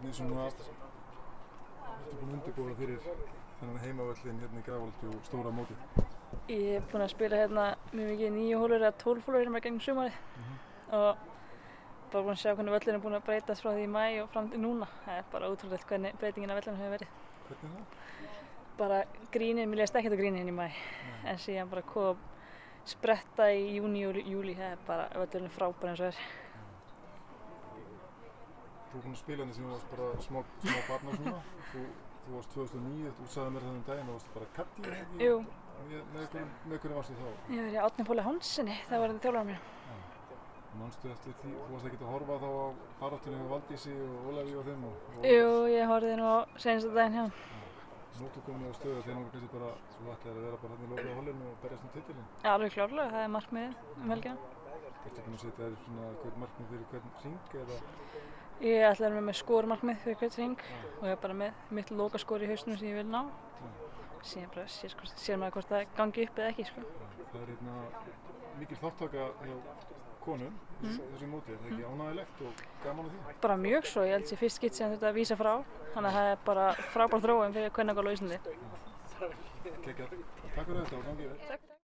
hvernig svona ertu búin að undirbúa fyrir þennan heimavöllin hérna í Grafarholti og stóra mótið? Ég hef búin að spila hérna mjög mikið 9 hólur eða 12 hólur hérna gegnum sumarið og bara búin að sjá hvernig völlin er búin að breytast frá því í maí og fram til núna. Það er bara ótrúlegt hvernig breytingin af vellinu hefur verið. Hvernig það? Bara grínið, mér leist ekkert á grínið hérna í maí, en síðan bara kom spretta í júní og júlí, það er bara völlurinn frábær eins og er. Þú búin að spila hérna sem þú varst bara smá barn og svona. Þú varst 2009, þú sagði mér það daginn og varst bara kaddi ekki? Jú. Með hverju varstu þá? Ég var í Árna Páli Hansenni, það var þetta þjálfarinn minn. Manstu eftir því, þú varst ekkert að horfa þá á baráttunni með Valdísi og Ólafi og þeim? Jú, ég horfði nú á seinasta daginn hjá hann. Nú ertu komið á stöðu þegar náttúrulega kannski bara, þú ætlaðir að vera bara hérna í lokaða hollinu og berjast titilinn? Já, alveg klárlega, það er markmiðið helgina. Ertu búin að setja þér svona hvern markmið fyrir hvern hring eða? Ég ætla að vera með skórmarkmið fyrir hvern hring og ég er bara með mitt lokaskor í hausnum sem ég vil ná. Síðan bara sér maður hvort það gangi upp eða ekki, sko. Það er hérna mikil þáttaka hjá konum í þessu móti, er það ekki ánægilegt og gaman á því? Bara mjög svo, ég held sér fyrst skipt sem þetta vísa frá, þannig að það er bara frábær þróun fyrir kvennagolf á Íslandi. Geggjað. Takk fyrir þetta og gangi vel.